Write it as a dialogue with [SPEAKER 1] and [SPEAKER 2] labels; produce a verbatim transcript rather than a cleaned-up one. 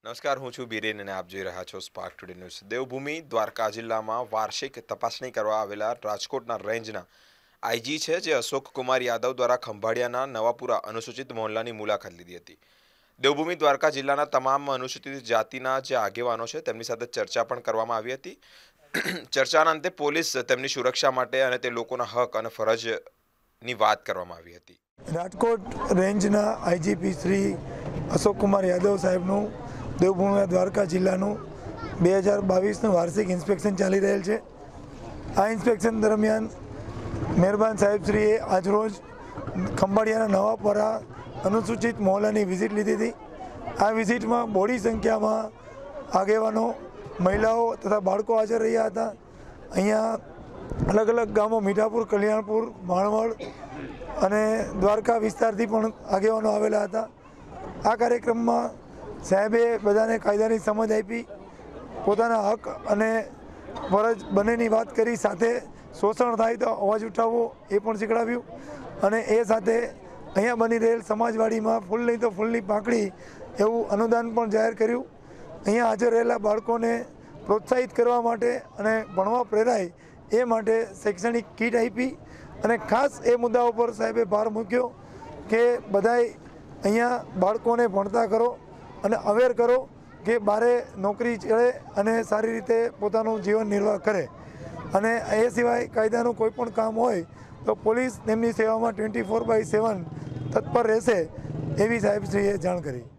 [SPEAKER 1] નમસ્કાર, હું છું બીરેન અને આપ જોઈ રહ્યા છો spark today news. Devbhumi Dwarka જિલ્લામાં વાર્ષિક તપાસણી કરવા આવેલા રાજકોટના રેન્જના આઈજી છે જે અશોક કુમાર યાદવ દ્વારા ખંભાળિયાના નવાપુરા અનુસૂચિત મહોલ્લાની મુલાકાત લીધી હતી। દેવભૂમિ દ્વારકા જિલ્લાના તમામ અનુસૂચિત જાતિના જે આગેવાનો છે તેમની સાથે ચર્ચા પણ કરવામાં આવી હતી। ચર્ચાના અંતે પોલીસ તેમની સુરક્ષા માટે અને તે લોકોના હક અને ફરજની વાત કરવામાં આવી હતી।
[SPEAKER 2] રાજકોટ રેન્જના આઈજીપી શ્રી અશોક કુમાર યાદવ સાહેબનું દેવભૂમિ દ્વારકા જિલ્લાનું બે હજાર બાવીસનું વાર્ષિક ઇન્સ્પેક્શન ચાલી રહેલ છે। આ ઇન્સ્પેક્શન દરમિયાન મહેરબાન સાહેબશ્રીએ આજરોજ ખંભાળિયાના નવાપરા અનુસૂચિત મહોલ્લાની વિઝિટ લીધી હતી। આ વિઝિટમાં બહોળી સંખ્યામાં આગેવાનો, મહિલાઓ તથા બાળકો હાજર રહ્યા હતા। અહીંયા અલગ અલગ ગામો મીઠાપુર, કલ્યાણપુર, માણવડ અને દ્વારકા વિસ્તારથી પણ આગેવાનો આવેલા હતા। આ કાર્યક્રમમાં સાહેબે બધાને કાયદાની સમજ આપી, પોતાના હક અને ફરજ બંનેની વાત કરી, સાથે શોષણ થાય તો અવાજ ઉઠાવવો એ પણ શીખડાવ્યું અને એ સાથે અહીંયા બની રહેલ સમાજવાડીમાં ફૂલ નહીં તો ફૂલની પાંખડી એવું અનુદાન પણ જાહેર કર્યું। અહીંયા હાજર રહેલા બાળકોને પ્રોત્સાહિત કરવા માટે અને ભણવા પ્રેરાય એ માટે શૈક્ષણિક કીટ આપી અને ખાસ એ મુદ્દા ઉપર સાહેબે ભાર મૂક્યો કે બધાય અહીંયા બાળકોને ભણતા કરો અને અવેર કરો કે બારે નોકરી ચડે અને સારી રીતે પોતાનું જીવન નિર્વાહ કરે અને એ સિવાય કાયદાનું કોઈ પણ કામ હોય તો પોલીસ તેમની સેવામાં ટ્વેન્ટી ફોર બાય સેવન તત્પર રહેશે એવી સાહેબશ્રીએ જાણ કરી।